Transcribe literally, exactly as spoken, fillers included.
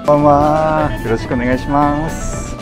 こんばんは。よろしくお願いします。